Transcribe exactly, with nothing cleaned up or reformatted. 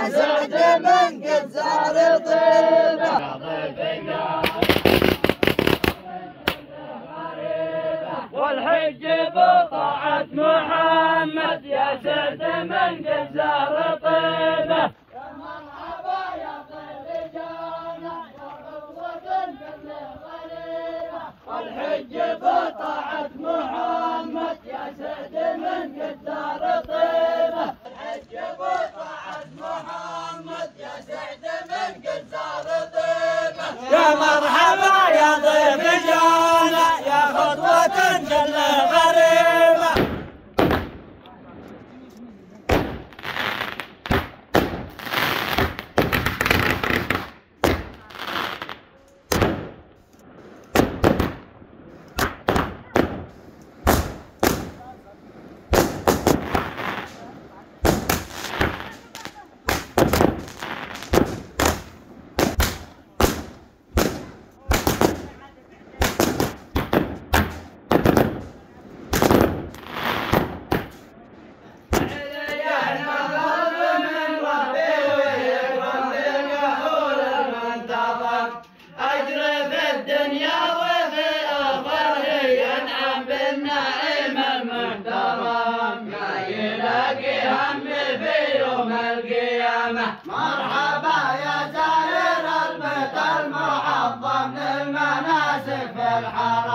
سعد من قد زار طيبه. والحج بطاعة محمد يا سعد من قد زار طيبه. يا مرحبا يا طيب جانا يا خطوة كل غريبة. والحج بطاعة محمد يا سعد من قد زار طيبه. الحج بطاعة محمد يا سعد من قد زار طيبه. يا مرحبا يا ضيف جانا يا خطوة كل غريبة. مرحبا يا زائر البيت المعظم للمناسك في الحرم.